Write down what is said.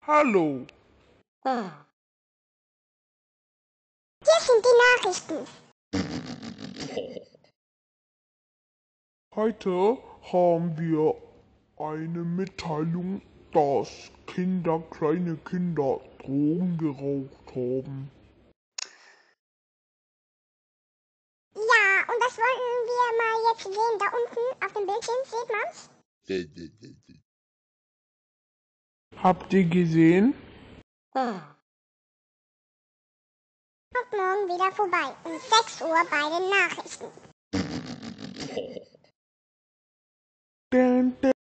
Hallo. Hier sind die Nachrichten. Heute haben wir eine Mitteilung, dass kleine Kinder Drogen geraucht haben. Ja, und das wollten wir mal jetzt sehen. Da unten auf dem Bildschirm, sieht man's? Habt ihr gesehen? Kommt morgen wieder vorbei. Um 6 Uhr bei den Nachrichten.